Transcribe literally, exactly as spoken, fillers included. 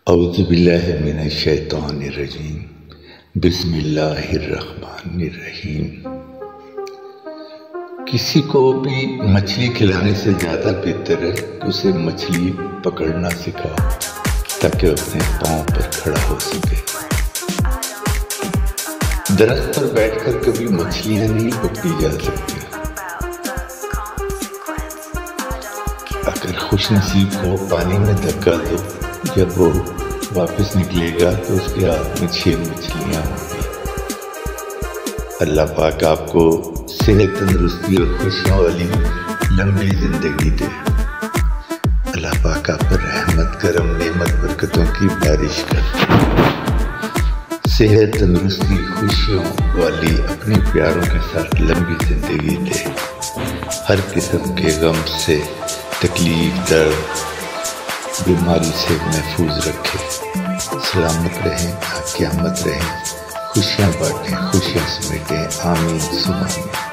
اعوذ باللہ من الشیطان الرجیم بسم اللہ الرحمن الرحیم۔ کسی کو بھی مچھلی کھلانے سے زیادہ بہتر ہے کہ اسے مچھلی پکڑنا سکھاؤ تاکہ اپنے پاؤں پر کھڑا ہو سکے۔ درخت پر بیٹھ کر کبھی مچھلیاں نہیں پکڑی جا سکتی۔ اگر خوش نصیب کو پانی میں دھکا دو، جب وہ واپس نکلے گا تو اس کے ہاتھ میں چھ مچھلیاں ہوں گی۔ اللہ پاک آپ کو صحت، تندرستی اور خوشیوں والی لمبی زندگی دے۔ اللہ پاک آپ پر رحمت، کرم، نعمت، برکتوں کی بارش کر، صحت، تندرستی، خوشیوں والی اپنے پیاروں کے ساتھ لمبی زندگی دے۔ ہر قسم کے غم سے، تکلیف، درد، بیماری سے محفوظ رکھے۔ سلامت رہیں، قیامت رہیں، خوشیاں بانٹیں، خوشیاں سمیٹیں۔ آمین ثم آمین۔